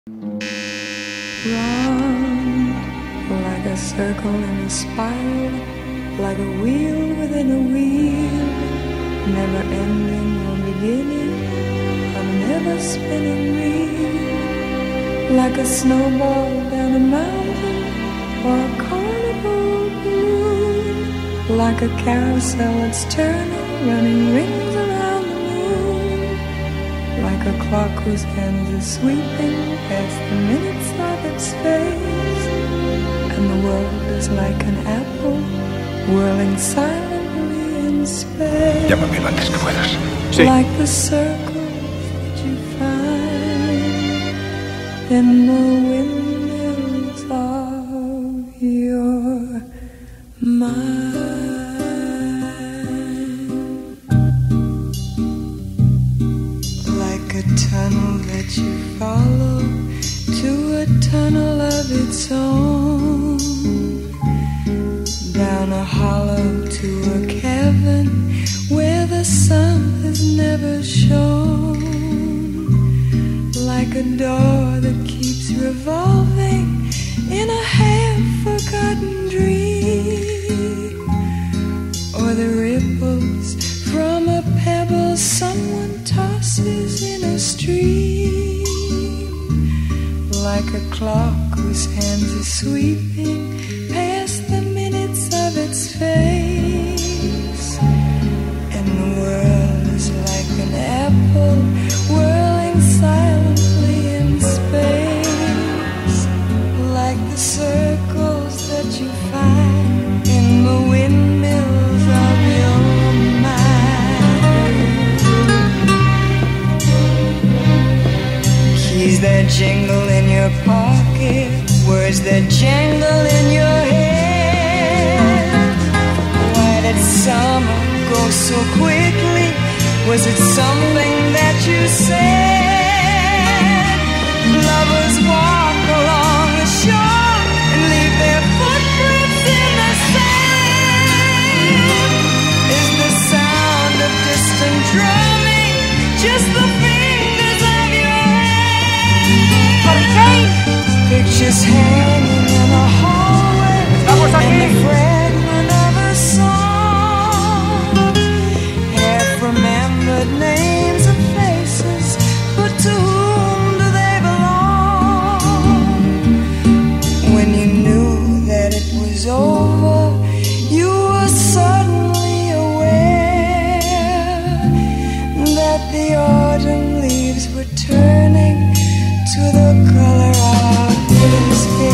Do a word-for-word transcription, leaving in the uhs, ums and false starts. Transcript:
Round like a circle in a spiral, like a wheel within a wheel, never ending or beginning, a never spinning reel, like a snowball down a mountain or a carnival balloon, like a carousel that's turning, running rings around the moon, like a clock whose hands are sweeping past the minutes of its face, and the world is like an apple whirling silently in space. Llámame lo antes que puedas. Sí. Like the circles that you find in the windmills of your mind. Like a tunnel that you follow to a tunnel of its own, down a hollow to a cavern where the sun has never shone, like a door that keeps revolving in a half-forgotten dream, or the ripples from a pebble someone tosses in a stream, like a clock whose hands are sweeping past the minutes of its face, and the world is like an apple whirling silently in space, like the circles that you find in the windmills of your mind. Keys that jingle in your pocket, words that jangle in your head. Why did summer go so quickly? Was it something that you said? Lovers walk along the shore and leave their footprints in the sand. Is the sound of distant drumming just the fingers of your hand? Pictures hanging in a hallway, Estamos aquí. and the fragment of a song, half-remembered names and faces, but to whom do they belong? When you knew that it was over, you were suddenly aware that the autumn leaves were turning to the color of his hair.